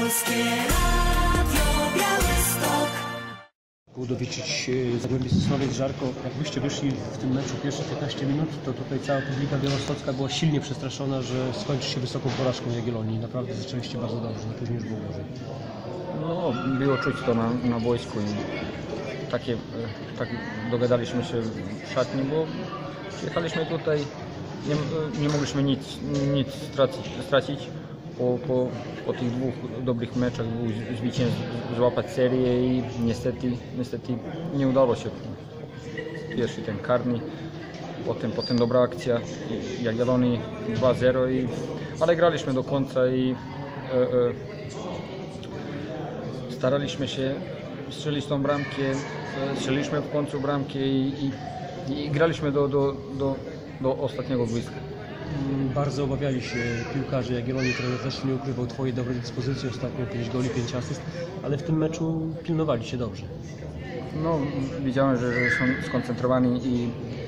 Polskie Radio Białystok. Było dowiedzieć Zagłębie Sosnowiec Żarko. Jakbyście wyszli w tym meczu pierwsze 15 minut, to tutaj cała publika białostocka była silnie przestraszona, że skończy się wysoką porażką Jagiellonii. Naprawdę zaczęliście bardzo dobrze, na później już było gorzej. No, było czuć to na boisku i tak dogadaliśmy się w szatni, bo przyjechaliśmy tutaj, nie mogliśmy nic stracić. Po tych dwóch dobrych meczach, dwóch zwycięstw złapać serię i niestety nie udało się. Pierwszy ten karny, potem dobra akcja Jagiellonii 2-0, ale graliśmy do końca i staraliśmy się strzelić tą bramkę, strzeliliśmy w końcu bramkę i graliśmy do ostatniego boiska. Bardzo obawiali się piłkarze Jagiellonii, trener też nie ukrywał twojej dobrej dyspozycji, ostatnio 5 goli, 5 asyst, ale w tym meczu pilnowali się dobrze. No, widziałem, że są skoncentrowani i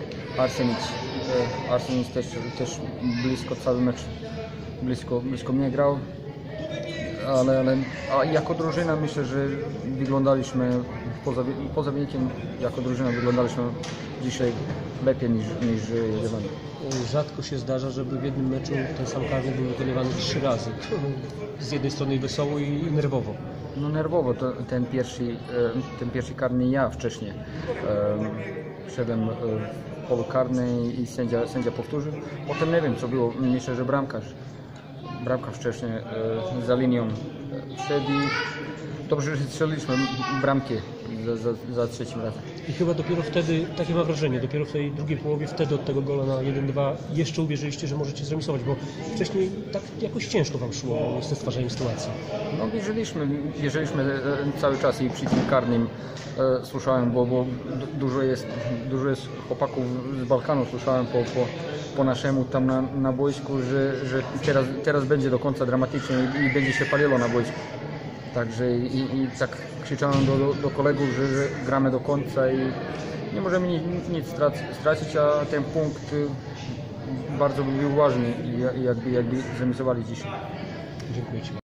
Arsenic też blisko cały mecz, blisko mnie grał, ale jako drużyna myślę, że wyglądaliśmy poza wynikiem, jako drużyna wyglądaliśmy dzisiaj lepiej niż Jagiellonii. Rzadko się zdarza, żeby w jednym meczu ten sam karny był wykonywany 3 razy. Z jednej strony wesoło i nerwowo. No nerwowo, ten pierwszy karny ja wcześniej szedłem w polu karnej i sędzia powtórzył. Potem nie wiem co było, myślę, że bramkarz wcześniej za linią wszedł i dobrze, że strzeliliśmy bramkę za trzecim razem. I chyba dopiero wtedy, takie mam wrażenie, dopiero w tej drugiej połowie, wtedy od tego gola na 1-2 jeszcze uwierzyliście, że możecie zremisować, bo wcześniej tak jakoś ciężko wam szło ze stwarzaniem sytuacji. No wierzyliśmy cały czas i przy tym karnym słyszałem, bo dużo jest chłopaków z Balkanu, słyszałem po naszemu tam na boisku, że teraz będzie do końca dramatycznie i będzie się paliło na boisku. Także i tak krzyczałem do kolegów, że gramy do końca i nie możemy nic stracić, a ten punkt bardzo by był ważny, jakby zremisowali dzisiaj. Dziękuję Ci.